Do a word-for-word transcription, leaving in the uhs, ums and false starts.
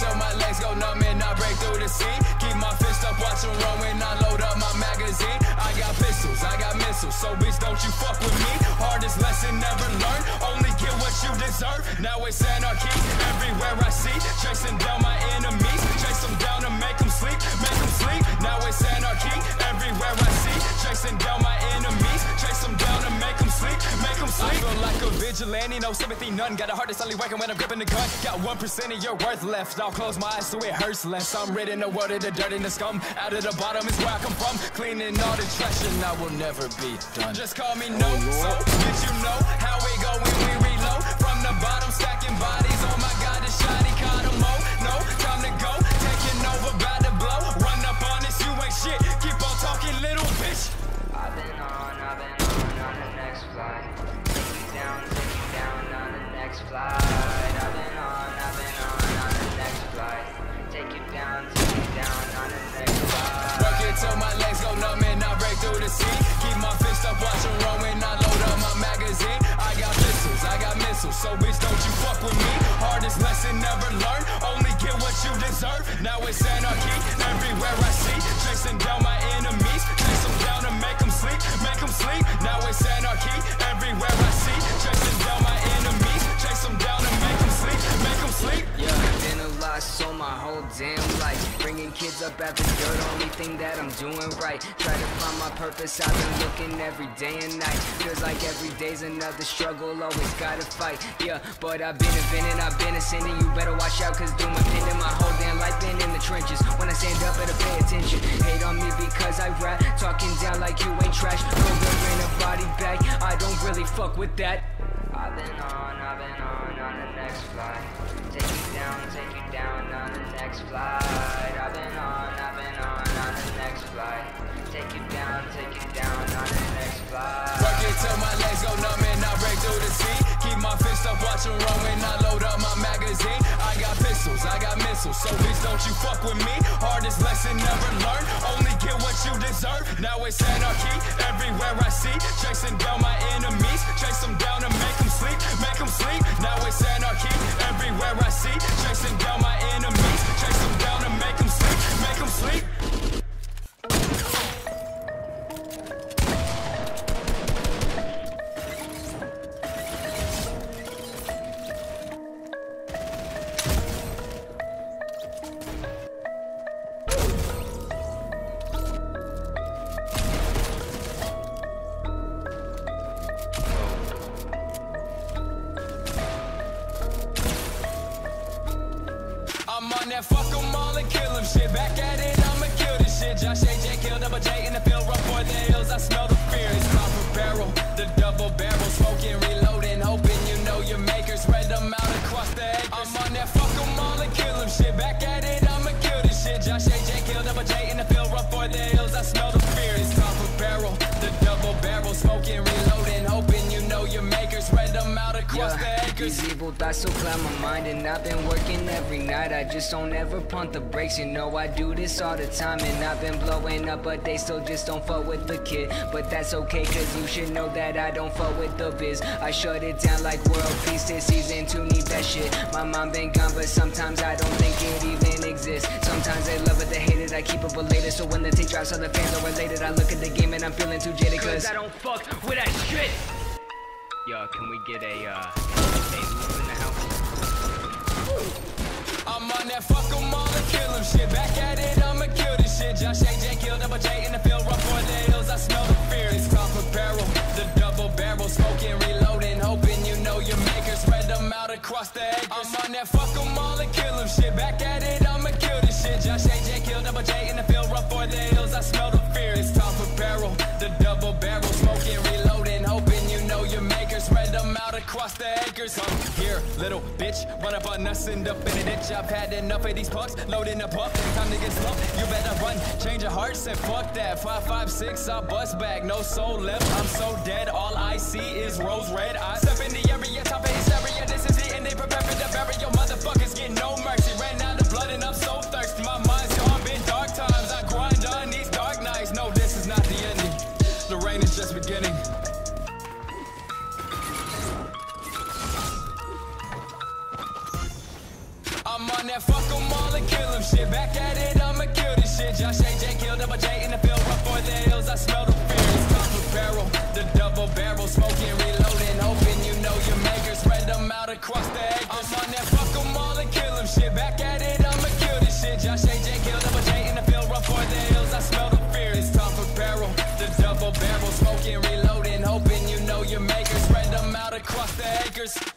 till my legs go numb and I break through the sea. Keep my fist up, watch them roll when I load up my magazine. I got pistols, I got missiles, so bitch don't you fuck with me. Hardest lesson never learned, only get what you deserve. Now it's anarchy, everywhere I see. Chasing down my enemies, chase them down and make them sleep, make them sleep. Now it's anarchy, everywhere I see. Chasing down my enemies, chase them down and make them sleep, make them sleep. I feel like a vigilante, no sympathy, none. Got a heart that's only working when I'm gripping the gun. Got one percent of your worth left, I'll close my eyes so it hurts less. I'm rid in the world of the dirt and the scum. Out of the bottom is where I come from, cleaning all the trash and I will never be done. Just call me no, so bitch you know how we go when we reload. From the bottom stacking bodies, oh my god the shotty caught 'em all. No, time to go, taking over, about to blow. Run up on this, you ain't shit, keep on talking little bitch. I've been on, I've been on, on the next flight. Take you down, take you down on the next flight. I've been on, I've been on, on the next flight. Take you down, take you down on the next flight. Work it till my legs go numb and I break through the sea. Keep my fist up, watch them roll when I load up my magazine. I got pistols, I got missiles, so bitch don't you fuck with me. Hardest lesson never learned, only get what you deserve. Now it's anarchy, everywhere I see. Chasing down my enemies, chase them down and make them sleep, make them sleep. Now it's anarchy, everywhere I see. Chasing down my enemies, chase them down and make them sleep, make them sleep. Yeah, been a lot, so my whole damn life. Bringing kids up out the dirt, only thing that I'm doing right. Try to find my purpose, I've been looking every day and night. Feels like every day's another struggle, always gotta fight. Yeah, but I've been inventing, I've been ascending. You better watch out, cause doom impending. My whole damn life been in the trenches. When I stand up, better pay attention. Hate on me because I rap, talking down like you ain't trash. Covering a body bag, I don't really fuck with that. I've been on, I've been on, on the next flight. Take you down, take you down on the next flight. I've been on, I've been on, on the next flight. Take you down, take you down on the next flight. Work it till my legs go numb and I break through the sea. Keep my fist up, watch them roll when I load up my magazine. I got pistols, I got missiles, so bitch don't you fuck with me. Hardest lesson never learned, only get what you deserve. Now it's anarchy, everywhere I see. Chasing down my enemies, chase them down and make them sleep, make them sleep. Now it's anarchy, everywhere I see. Chasing down my enemies, chase them down and make them sleep, make them sleep. I'm on that fuck 'em all and kill 'em shit. Back at it, I'ma kill this shit. Josh A J killed Double J in the field, run for the hills. I smell the fear. It's proper barrel, the double barrel, smoking, reloading, hoping you know your makers. Spread them out across the acres. I'm on that fuck 'em all and kill 'em shit. Back at it, I'ma kill this shit. Josh A J killed Double J in the field, run for the hills. I smell the fear. It's proper barrel, the double barrel, smoking, reloading, hoping you know your makers. Spread them out across Yeah, the acres. these evil thoughts so cloud my mind, and I've been working every night. I just don't ever pump the brakes, you know I do this all the time. And I've been blowing up, but they still just don't fuck with the kid. But that's okay, cause you should know that I don't fuck with the biz. I shut it down like world peace, this season two need that shit. My mind been gone, but sometimes I don't think it even exists. Sometimes they love it, they hate it, I keep it belated. So when the tape drops, all the fans are related. I look at the game and I'm feeling too jaded, cause I don't fuck with that shit. Yo, can we get a, uh, a loop in the house? I'm on that fuck 'em all and kill 'em shit. Back at it, I'ma kill this shit. Josh A J killed Double J in the field, run for the hills. I smell the fear. It's proper barrel, the double barrel, smoking, reloading, hoping you know your makers. Spread them out across the acres. I'm on that fuck 'em all and kill 'em shit. Back at it, I'ma kill this shit. Josh A J killed Double J in the field, run for the hills. I smell the fear. It's proper barrel, the double barrel, smoking, reloading, hoping you know your makers. Spread them out across the acres. Come here, little bitch, run up on us, end up in a ditch. I've had enough of these punks, loading up up, time to get slumped. You better run, change your heart, said fuck that. Five, five, six, I bust back, no soul left. I'm so dead, all I see is rose red. I step in the area, top of hysteria. This is the end, they prepare for the burial. Motherfuckers get no mercy. Ran out of blood and I'm so thirsty. My mind's gone, been dark times. I grind on these dark nights. No, this is not the ending. The rain is just beginning. I'm on on that fuck 'em all and kill 'em shit. Back at it, I'ma kill this shit. Josh A J kill double J in the field, run for the hills. I smell the fear. It's top of barrel, the double barrel, smoking, reloading, hoping you know your maker. Spread them out across the acres. I'm on that fuck 'em all and kill 'em shit. Back at it, I'ma kill this shit. Josh A J kill double J in the field, run for the hills. I smell the fear. It's top of barrel, the double barrel, smoking, reloading, hoping you know your maker. Spread them out across the acres.